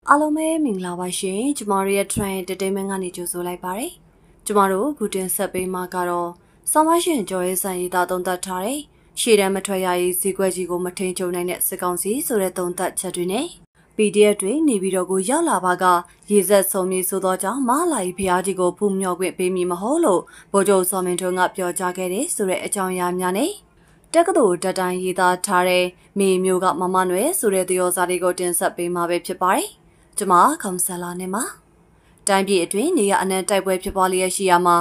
အားလုံးပဲမင်္ဂလာပါရှင်ကျမတို့ရဲ့ Trian Entertainment ကနေကြိုဆိုလိုက်ပါတယ်ကျမတို့ဂူတင်ဆက်ပေးမှာကတော့ဆောင်းပါရှင်ကျော်ရေးဆိုင်ရေးသားသုံးသပ်ထားတဲ့ရှေ့တန်းမထွက်ရရေးဈေးကွက်ကြီးကိုမထိန်ချုံနိုင်တဲ့စစ်ကောင်စီဆိုတဲ့သုံးသပ်ချက်တွေနဲ့ PDF တွေနေပြီးတော့ကိုရောက်လာပါကရေဆက်ဆုံးမြေဆိုသောကြောင့်မလာကြီးဖျားကြီးကိုဖူးမြော်ခွင့်ပေးမည်မဟုတ်လို့ဗိုလ်ချုပ်စောမင်းထွန်းကပြောကြားခဲ့တဲ့ဆိုတဲ့အကြောင်းအရာများနဲ့တက္ကသိုလ်တက်တိုင်းရေးသားထားတဲ့မေမျိုးကမမနွယ်ဆိုတဲ့သရောစာတွေကိုတင်ဆက်ပေးမှာပဲဖြစ်ပါတယ်ကျမခေါမ်ဆလာနေမှာတိုင်းပြည်အတွင်းနေရအနှံတိုက်ပွဲဖြစ်ပွားလျက်ရှိရမှာ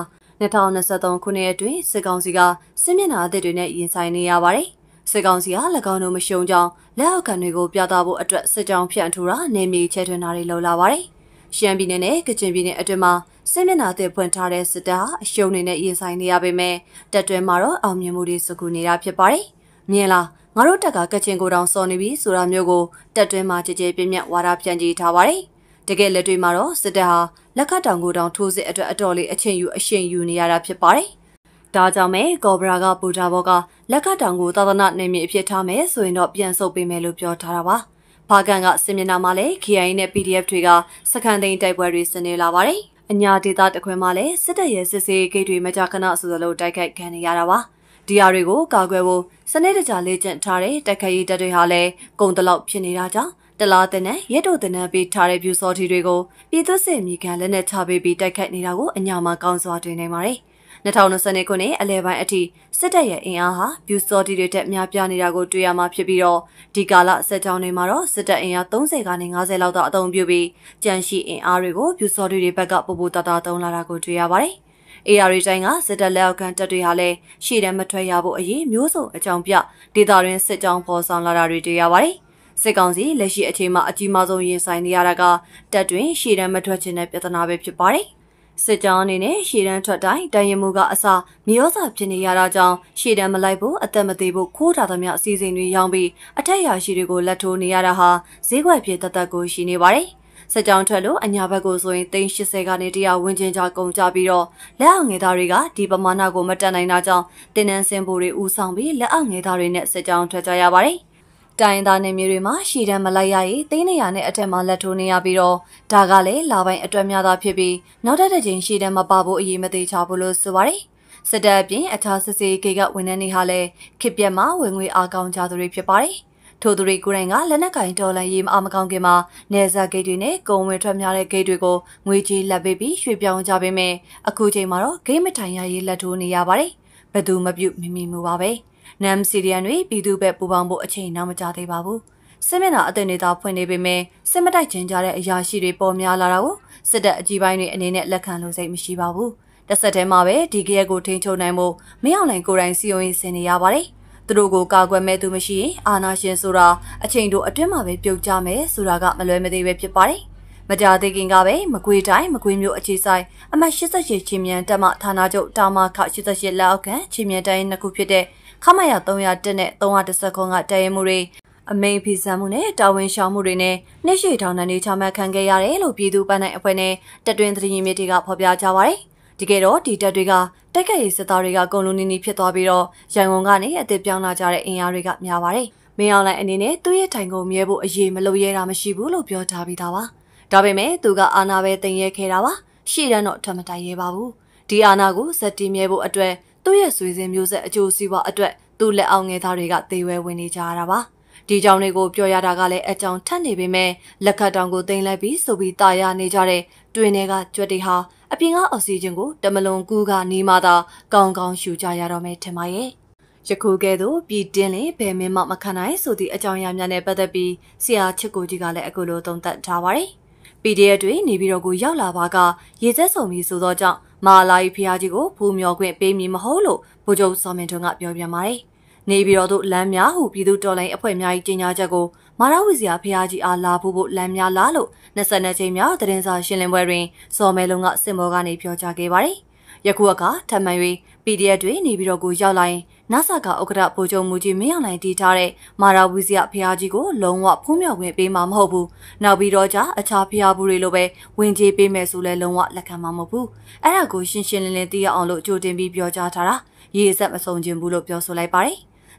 2023ခုနှစ်အတွင်းစစ်ကောင်စီကစစ်မျက်နှာအသစ်တွေနဲ့ရင်ဆိုင်နေရပါတယ်စစ်ကောင်စီက၎င်းတို့မရှုံကြောင်းလက်အောက်ခံတွေကိုပြသဖို့အတွက်စစ်ကြောင်းဖြန့်ထူတာနေမြေချဲထွင်တာတွေလုပ်လာပါတယ်ရှမ်းပြည်နယ်နဲ့ကချင်ပြည်နယ်အတွင်းမှာစစ်မျက်နှာအသစ်ဖွင့်ထားတဲ့စစ်တပ်ဟာအရှုံးတွေနဲ့ရင်ဆိုင်နေရပေမဲ့တပ်တွင်းမှာတော့အောင်မြင်မှုတွေစုကူနေတာဖြစ်ပါတယ်မြင်လားငါတို့တက်ကကချင်ကိုတောင်စော်နေပြီဆိုတာမျိုးကိုတက်တွင်းမှာကြည်ကြဲပြင်းပြဝါဒဖြန့်ကြီးထားပါတယ်။တကယ်လက်တွေ့မှာတော့စစ်တပ်ဟာလက်ခတ်တောင်ကိုတောင်ထိုးစစ်အတွက်အတော်လေးအချိန်ယူနေရတာဖြစ်ပါတယ်။ဒါကြောင့်မဲကော်ဘရာကပူတာဘောကလက်ခတ်တောင်ကိုသာသနာနယ်မြေအဖြစ်ထားမယ်ဆိုရင်တော့ပြန်ဆုတ်ပေးမယ်လို့ပြောထားတာပါ။ဘာကန်ကစစ်မျက်နှာမှာလည်း KIA နဲ့ PDF တွေကစခန်းသိမ်းတိုက်ပွဲတွေဆင်နေလာပါတယ်။အညာဒေသတခွင်မှာလည်းစစ်တပ်ရဲ့စစ်ဆေးဂိတ်တွေမကြာခဏဆိုသလိုတိုက်ခိုက်ခံနေရတာပါ။ဒီအရာတွေကိုကာကွယ်ဖို့စနစ်တကျလေ့ကျင့်ထားတဲ့တက်ခရီးတပ်တွေဟာလည်းကုံတလောက်ဖြစ်နေတာကြောင့်တလားတဲ့နဲ့ရဲတို့တဲ့နဲ့ပေးထားတဲ့ပြူစော်တီတွေကိုပြည်သူစစ်မိခံလက်နဲ့ချပေးပြီးတိုက်ခိုက်နေတာကိုအညာမှာကောင်းစွာတွေ့နိုင်ပါတယ်။2020ခုနှစ်အလဲပိုင်းအထိစစ်တပ်ရဲ့အင်အားဟာပြူစော်တီတွေတက်များပြားနေတာကိုတွေ့ရမှာဖြစ်ပြီးတော့ဒီကာလစစ်ကြောင်းတွေမှာတော့စစ်တပ်အင်အား30ကနေ50လောက်တော့အသုံးပြုပြီးကြန့်ရှိအင်အားတွေကိုပြူစော်တီတွေဘက်ကပို့ပို့တတာသုံးလာတာကိုတွေ့ရပါတယ်။ AR တိုင်းကစစ်တပ်လက်အောက်ခံတပ်တွေဟာလည်းရှေ့တန်းမထွက်ရဖို့အရေးမျိုးစုံအကြောင်းပြဒေသတွင်းစစ်ကြောင်းပေါ်ဆောင်လာတာတွေတွေ့ရပါတယ်။စစ်ကောင်စီလက်ရှိအချိန်မှာအကြီးမားဆုံးရင်ဆိုင်နေရတာကတပ်တွင်ရှေ့တန်းမထွက်ခြင်းနဲ့ပြဿနာပဲဖြစ်ပါတယ်။စစ်ကြောင်းအနေနဲ့ရှေ့တန်းထွက်တိုင်းတိုင်ရင်မှုကအစမျိုးစာဖြစ်နေရတာကြောင့်ရှေ့တန်းမလိုက်ဖို့အသက်မသေးဖို့ခိုးတာသမျှအစီအစဉ်တွေရောင်းပြီးအထက်ရာရှိတွေကိုလက်ထိုးနေရတာဟာဈေးကွက်ပြေတသက်ကိုရှိနေပါတယ်။စစ်ကြောင်းထွက်လို့အညာဘက်ကိုဆိုရင်380ကနေ100ဝန်းကျင်ကြားကုန်ကြပြီးတော့လက်အောက်ငယ်သားတွေကဒီပမာဏကိုမတက်နိုင်တာကြောင့်တင်းနှန်းစင်ဖို့တွေဦးဆောင်ပြီးလက်အောက်ငယ်သားတွေနဲ့စစ်ကြောင်းထွက်ကြရပါတယ်။တိုင်းသားနယ်မြေတွေမှာရှီတန်းမလိုက်ရရင်300နဲ့အထက်မှာလက်ထိုးနေရပြီးတော့ဒါကလည်းလာပိုင်းအတွက်များသာဖြစ်ပြီးနောက်တစ်ချိန်ရှီတန်းမပါဖို့အရေးမသေးချဘူးလို့ဆိုပါတယ်။စစ်တပ်အပြင်အခြားစစ်စေးဂိတ်ကဝန်ထမ်းတွေဟာလည်းခေပြက်မှာဝင်ငွေအားကောင်းကြသူတွေဖြစ်ပါတယ်။ထို့သူတွေကိုယ်တိုင်ကလက်နက်ကင်တော်လန်ရေးမအားမကောင်းခင်မှာနေဆက်ဂိတ်တွေနဲ့ကုံဝင်ထွက်များတဲ့ဂိတ်တွေကိုငွေကြေးလက်ပေးပြီးရွှေ့ပြောင်းကြပေမဲ့အခုချိန်မှာတော့ဂိတ်မထိုင်ရရေးလက်ထိုးနေရပါတယ်။ဘယ်သူမပြုတ်မိမိမှုပါပဲ။နမ်စီရီယန်တွေပြည်သူဘက်ပူပေါင်းဖို့အချိန်နောက်မကြသေးပါဘူး။စစ်မျက်နှာအသစ်တွေသာဖွင့်နေပေမဲ့စစ်မတိုက်ချင်းကြတဲ့အရာရှိတွေပေါ်များလာတာကိုစစ်တပ်အကြီးပိုင်းတွေအနေနဲ့လက်ခံလို့စိတ်မရှိပါဘူး။တစ်ဆက်တည်းမှာပဲဒီကရက်ကိုထိန်းချုပ်နိုင်ဖို့မင်းအောင်လှိုင်ကိုယ်တိုင်စီယုံရေးဆင်နေရပါတယ်။သူတို့ကိုကာကွယ်မဲ့သူမရှိရင်အာဏာရှင်ဆိုတာအချိန်တို့အတွင်းမှာပဲပြုတ်ကြမယ်ဆိုတာကမလွဲမသေးပဲဖြစ်ပါတယ်။မကြာသေးခင်ကပဲမကွေးတိုင်းမကွေးမြို့အခြေဆိုင်အမှတ်88ချင်းမြန်တပ်မဌာနချုပ်တာမခ88လက်အောက်ခံချင်းမြန်တိုင်းနှစ်ခုဖြစ်တဲ့ခမရ301နဲ့310ခွန်ကတည်ရမှုတွေအမိန်ဖီဆန်မှုနဲ့တာဝန်ရှောင်မှုတွေနဲ့နှိရှိထောင်နှံတွေချမှတ်ခံခဲ့ရတယ်လို့ပြည်သူ့ပန်းနိုင်အဖွဲ့နဲ့တပ်တွင်းသတင်းရင်းမြစ်တွေကဖော်ပြကြပါတယ်။ဒီကဲတော့ဒီတပ်တွေကတိုက်ခိုက်ရေးစစ်သားတွေကကုန်လုံးနီးဖြစ်သွားပြီးတော့ရန်ကုန်ကနေအသစ်ပြောင်းလာကြတဲ့အင်အားတွေကများပါတယ်။မင်းအောင်လှိုင်အနေနဲ့သူ့ရဲ့ထိုင်ကုန်မြဲဖို့အရေးမလုပ်ရတာမရှိဘူးလို့ပြောထားပြီးသားပါ။ဒါပေမဲ့သူကအာဏာပဲတင်ရဲခဲ့တာပါ။ရှေ့တန်းတော့ထပ်မတိုင်ရဲပါဘူး။ဒီအာဏာကိုစက်တီမြဲဖို့အတွက်သူ့ရဲ့ဆွေစဉ်မျိုးဆက်အကျိုးစီးပွားအတွက်သူ့လက်အောက်ငယ်သားတွေကသေဝဲဝင်နေကြရတာပါ။ဒီကြောင့်တွေကိုပြောရတာကလည်းအကြောင်းထက်နေပေမဲ့လက်ခတ်တောင်ကိုတင်လိုက်ပြီးဆိုပြီးတာယာနေကြတဲ့တွင်တွေကကြွက်တွေဟာအပြင်ကအောက်ဆီဂျင်ကိုတမလွန်ကူးကနေမှသာကောင်းကောင်းရှူကြရတော့မယ်ထင်ပါရဲ့ယခုကဲ့သို့ပြည်တင်းလင်ဘယ်မင်းမှမခံနိုင်ဆိုသည့်အကြောင်းအရာများနဲ့ပတ်သက်ပြီးဆရာချစ်ကိုကြီးကလည်းအခုလိုသုံးသပ်ထားပါတယ်။ PDF တွေနေပြီးတော့ကိုရောက်လာပါကရေစက်ဆုံပြီးဆိုတော့ကြောင့်မာလာကြီးဖျားကြီးကိုဖူးမြော်ခွင့်ပေးမည်မဟုတ်လို့ဗိုလ်ချုပ်စောမင်းထွန်းကပြောပြန်ပါတယ်။နေပြီးတော့တို့လမ်းများဟုပြည်သူတော်လိုင်းအဖွဲ့များကြီးကြီးညာချက်ကိုမာရဝီဇာဖျားကြီးအားလာဖို့လမ်းများလာလို့22ချိန်မြောက်သတင်းစာရှင်းလင်းပွဲတွင်စော်မဲလုံးကစင်ဘောကနေပြောကြားခဲ့ပါတယ်။ယခုအခါထပ်မံ၍ PDF တွေနေပြီးတော့ကိုရောက်လာရင်နဆကဥက္ကဋ္ဌဗိုလ်ချုပ်မူကြီးမင်းအောင်လှိုင်တည်ထားတဲ့မာရဝီဇာဖျားကြီးကိုလုံးဝဖုံးမြော်ခွင့်ပေးမှာမဟုတ်ဘူး။နောက်ပြီးတော့အခြားဖျားဘူးတွေလိုပဲဝင်ကြေးပေးမယ်ဆိုလဲလုံးဝလက်ခံမှာမဟုတ်ဘူး။အဲ့ဒါကိုရှင်းရှင်းလင်းလင်းသိရအောင်လို့ကြိုတင်ပြီးပြောကြားထားတာရေးစက်မဆုံးခြင်းဘူးလို့ပြောဆိုလိုက်ပါတယ်။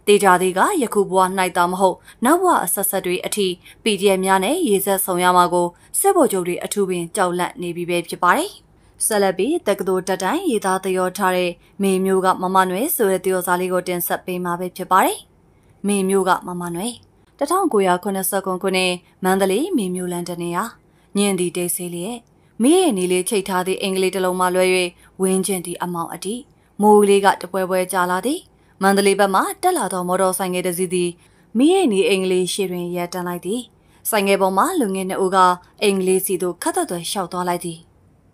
တေချာသေးကယခုဘဝနိုင်တာမဟုတ်နောက်ဘဝအဆက်ဆက်တွေအထိ PDF များနဲ့ရေဆက်ဆောင်ရမှာကိုစစ်ဗိုလ်ချုပ်တွေအထူးပင်ကြောက်လန့်နေပြီပဲဖြစ်ပါတယ်။ဆက်လက်ပြီးတက္ကသိုလ်တက်တိုင်းရေးသားသရောထားတဲ့မေမျိုးကမမနွယ်ဆိုတဲ့သရောစာလေးကိုတင်ဆက်ပေးမှာပဲဖြစ်ပါတယ်။မေမျိုးကမမနွယ်1989ခုနှစ်မန္တလေးမေမျိုးလန်တနေရညင်ဒီတိတ်ဆေးလေးရဲ့မိရဲ့နီလေးချိတ်ထားသည့်အင်္ဂလိပ်တစ်လုံးမှလွဲ၍ဝင်းကျင်သည့်အမောင်အတိမိုးလေးကတပွဲပွဲကြာလာသည်မန္တလေးဘက်မှတက်လာသောမော်တော်ဆိုင်ငယ်တစ်စီးသည်မိရဲ့နီအင်္ဂလိပ်ရှေ့တွင်ရပ်တန်းလိုက်သည်ဆိုင်ငယ်ပေါ်မှလူငယ်နှစ်ဦးကအင်္ဂလိပ်စီသို့ခတ်သက်သွဲလျှောက်သွားလိုက်သည်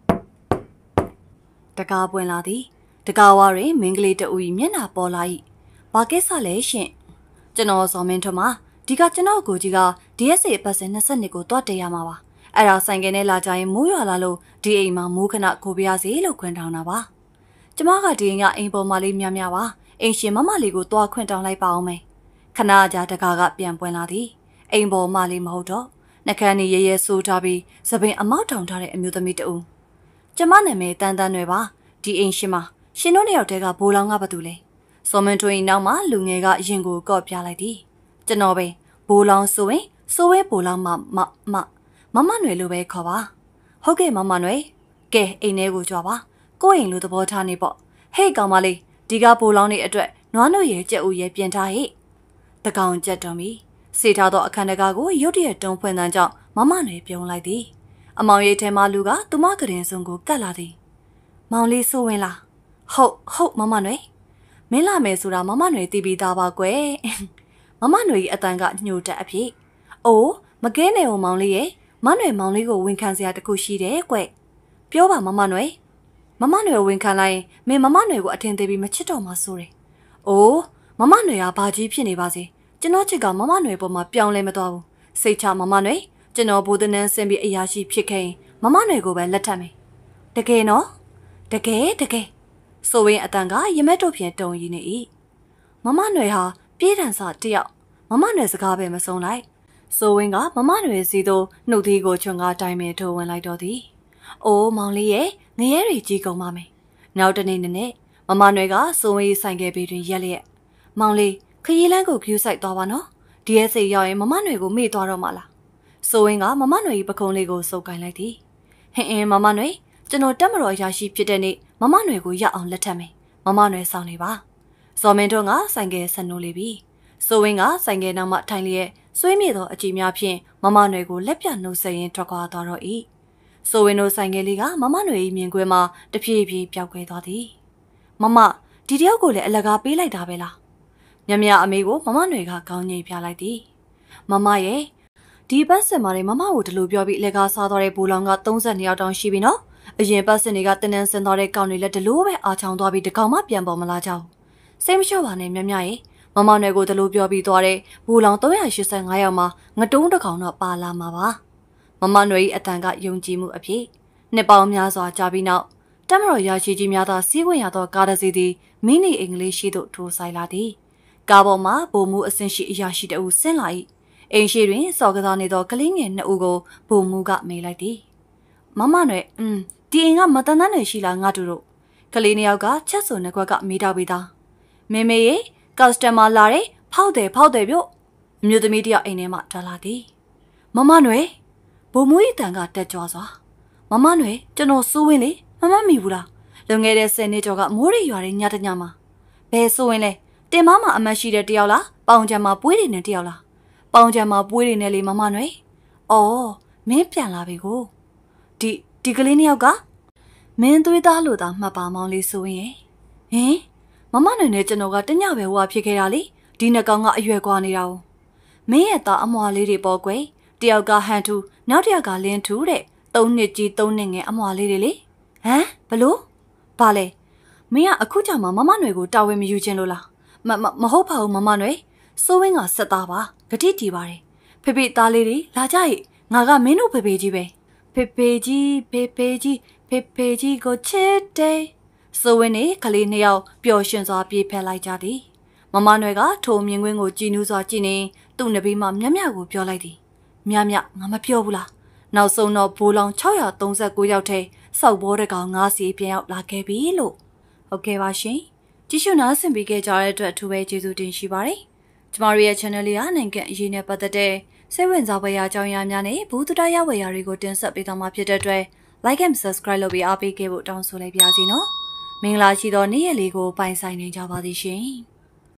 တကားပွင့်လာသည်တကားဝါတွင်မင်းကလေးတဦး၏မျက်နှာပေါ်လာ၏ဘာကိစ္စလဲရှင်ကျွန်တော်ဇော်မင်းထွန်းမှာဒီကကျွန်တော်ကိုကြီးက DSA အပတ်စဉ်22ကိုတွားတရမှာပါအဲ့ဒါဆိုင်ကယ်နဲ့လာကြရင်မိုးရွာလာလို့ဒီအိမ်မှာမိုးခဏကိုပြရစီလို့ခွင့်တောင်းတာပါကျမကဒီအိမ်ကအိမ်ပေါ်မှာလေးများများပါအိမ်ရှင်မမလေးကိုတွားခွင့်တောင်းလိုက်ပါအောင်မယ်ခဏကြာတကားကပြန်ပွင့်လာသည်အိမ်ပေါ်မှာလေးမဟုတ်တော့နှကန်းနေရဲရဲဆိုးထားပြီးသပင်အမောက်ထောင်ထားတဲ့အမျိုးသမီးတဦးကျမနာမည်တန်းတန်းရွယ်ပါဒီအိမ်ရှင်မရှင်တို့နှစ်ယောက်တည်းကဘိုးလောင်းကဘာတူလဲစောမန်ထွင်းနောက်မှာလူငယ်ကရင်ကိုကော့ပြလိုက်သည်ကျွန်တော်ပဲဘိုးလောင်းဆိုရင်စိုးဝဲဘိုးလောင်းမမနွယ်လိုပဲခေါ်ပါဟုတ်ကဲ့မမနွယ်ကဲအိမ်ထဲကိုကြွားပါကိုယ့်အိမ်လိုသဘောထားနေပေါ့ဟဲ့ကောင်မလေးဒီကဘိုးလောင်းနေအတွက်နွားနို့ရဲ့ကြက်ဦးရဲ့ပြင်ထားဟဲ့တကောင်ကြက်တော်မီစေထားသောအခန်းတကာကိုရုတ်တရက်တုံးဖွင့်တန်းကြောင့်မမနွယ်ပြုံးလိုက်သည်အမောင်ရိပ်ထဲမှလူကသူမကရင်စုံကိုကတ်လာသည်မောင်လေးဆိုဝင်လားဟုတ်မမနွယ်မင်းလာမယ်ဆိုတာမမနွယ်သိပြီးသားပါကွယ်မမနွယ်၏အတန်ကညှို့တက်အဖြစ်အိုးမကဲနေအောင်မောင်လေးရဲ့မနွယ်မောင်လေးကိုဝန်ခံစရာတခုရှိတယ်ကွပြောပါမမနွယ်ဝန်ခံလိုက်မင်းမမနွယ်ကိုအထင်သေးပြီးမချစ်တော့မှဆိုတယ်အိုးမမနွယ်ကဘာကြီးဖြစ်နေပါစေကျွန်တော်ချစ်ကမမနွယ်ပေါ်မှာပြောင်းလဲမသွားဘူးစိတ်ချမမနွယ်ကျွန်တော်ဘိုးတန်းဆင်းပြီးအရာရှိဖြစ်ခဲ့ရင်မမနွယ်ကိုပဲလက်ထပ်မယ်တကယ်နော်တကယ်ဆိုရင်အတန်ကရမက်တို့ဖြင့်တုံရည်နေ၏မမနွယ်ဟာပြေးတန်စတယောက်မမနွယ်စကားပဲမဆုံးလိုက်ဆိုရင်ကမမနွယ်စီသို့နှုတ်သီးကိုချွန်ကားတိုင်းပင်ထိုးဝင်လိုက်တော့သည်အိုးမောင်လေးရဲ့ငရဲတွေကြီးကုန်ပါမယ်နောက်တနေ့နဲ့မမနွယ်ကဆိုရင်ဆိုင်ကယ်ပေတွင်ရက်လျက်မောင်လေးခရီးလန်းကိုကျူးဆိုင်သွားပါနော်ဒီရဲ့စိတ်ရောက်ရင်မမနွယ်ကိုမေ့သွားတော့မှလားဆိုရင်ကမမနွယ်၏ပခုံးလေးကိုစုပ်ကိုင်းလိုက်သည်ဟင်းမမနွယ်ကျွန်တော်တက်မတော်ရရှိဖြစ်တဲ့နေ့မမနွယ်ကိုရက်အောင်လက်ထပ်မယ်မမနွယ်ဆောင်နေပါဇော်မင်းတို့ကဆိုင်ကယ်ဆက်နိုးလေပြီဆိုရင်ကဆိုင်ကယ်နောက်မှထိုင်လျက်ဆွေးမြေသောအကြည့်များဖြင့်မမနွယ်ကိုလက်ပြနှုတ်ဆက်ရင်းထွက်ခွာသွားတော့၏ဆိုရင်တို့ဆိုင်ကယ်လေးကမမနွယ်၏မြင်ကွင်းမှာတဖြည်းဖြည်းပျောက်ကွယ်သွားသည်မမဒီတယောက်ကိုလည်းအလကားပေးလိုက်တာပဲလားမြမအမေကိုမမနွယ်ကခေါင်းငိတ်ပြလိုက်သည်မမရဲ့ဒီပတ်စင်မာတွေမမကိုဒီလိုပြောပြီးအလကားစားသွားတဲ့ဘူလောင်က32ယောက်တောင်ရှိပြီနော်အရင်ပတ်စင်တွေကတင်းတင်းဆင်းသွားတဲ့ကောင်တွေလည်းဒီလိုပဲအာချောင်သွားပြီးတကောင်မှပြန်ပေါ်မလာကြဘူးစိတ်မလျှော့ပါနဲ့မြမရဲ့မမနွယ်ကိုဒီလိုပြောပြီးသွားတဲ့ဘူလောင်385ယောက်မှာငတုံးတစ်ကောင်တော့ပါလာမှာပါမမနွယ်၏အတန်ကယုံကြည်မှုအဖြစ်နှစ်ပေါင်းများစွာကြာပြီးနောက်တမတော်ရရှိကြီးများသာစီးဝင်ရသောကားတစ်စီးသည်မိနစ်အင်္ဂလိပ်ရှိသို့ထိုးဆိုင်လာသည်ကားပေါ်မှာဗိုလ်မှူးအဆင့်ရှိအရာရှိတအုပ်ဆင်းလာ၏အိမ်ရှိတွင်စော်ကစားနေသောကလေးငယ်နှစ်ဦးကိုဗိုလ်မှူးကမေးလိုက်သည်မမနွယ်ဒီအိမ်ကမတန်တန်းနေရှိလားငါတို့ကလေးနှစ်ယောက်ကချက်စုံနှစ်ခွက်ကမေးတော့ပြီးသားမေမေရေကစတမာလာတယ်ဖောက်တယ်ပြော့အမျိုးသမီးတယောက်အိမ်ထဲမှာထွက်လာသည်မမနွယ်ဗိုလ်မှူး၏တန်ကတက်ကြွစွာမမနွယ်ကျွန်တော်စိုးဝင်းလေမမမိဘူးလားလွန်ခဲ့တဲ့10နှစ်ကျော်ကမိုးရိပ်ရွာတဲ့ညတညမှာဘယ်စိုးဝင်းလဲတင်မမအမတ်ရှိတဲ့တယောက်လားပေါင်ချံမှာပွေးတွေနဲ့တယောက်လားပေါင်ချံမှာပွေးတွေနဲ့လေမမနွယ်အော်မင်းပြန်လာပြီကိုဒီကလေးနှစ်ယောက်ကမင်းသွေးသားလို့သာမှတ်ပါမောင်လေးဆိုရင်ဟင်မမနွယ်နဲ့ကျွန်တော်ကတညပဲဟိုဟာဖြစ်ခဲ့တာလေဒီနှစ်ကောင်ကအရွယ်ကွာနေတာ哦မင်းရဲ့သားအမွာလေးတွေပေါ့ကွယ်တယောက်ကဟန်ထူနောက်တယောက်ကလင်းထူတဲ့3နှစ်ကြီး3နှစ်ငယ်အမွာလေးတွေလေဟမ်ဘလို့ဘာလဲမင်းကအခုကြောင့်မမနွယ်ကိုတာဝန်မယူခြင်းလို့လားမဟုတ်ပါဘူးမမနွယ်စိုးဝင်းကဆက်သားပါဂတိတီပါတယ်ဖေဖေသားလေးတွေလာကြရဲ့ငါကမင်းတို့ဖေဖေကြီးပဲဖေဖေကြီးကိုချစ်တယ်စိုးဝင်းနဲ့ကလေးနှစ်ယောက်ပျော်ရွှင်စွာပြေးဖက်လိုက်ကြသည်မမနွယ်ကထိုမြင်ကွင်းကိုကြည်နူးစွာကြည့်နေသူ့နဘေးမှမြကိုပြောလိုက်သည်မြငါမပြောဘူးလားနောက်ဆုံးတော့ဘိုးလောင်639ယောက်ထဲစောက်ဘောတကောင်9စီပြန်ရောက်လာခဲ့ပြီလို့ဟုတ်ကဲ့ပါရှင်ကြည့်ရှုနားဆင်ပေးခဲ့ကြတဲ့အတွက်အထူးပဲကျေးဇူးတင်ရှိပါတယ်။ကျမတို့ရဲ့ channel လေးဟာနိုင်ငံအရေးနဲ့ပတ်သက်တဲ့စိတ်ဝင်စားဖွယ်ရာအကြောင်းအရာများနဲ့ဘူးတူတရဝယ်ရာတွေကိုတင်ဆက်ပေးသွားမှာဖြစ်တဲ့အတွက် like and subscribe လုပ်ပြီးအားပေးခဲ့ဖို့တောင်းဆိုလိုက်ပါစီနော်။မင်္ဂလာရှိသောနေ့ရက်လေးကိုပိုင်ဆိုင်နေကြပါသည်ရှင်။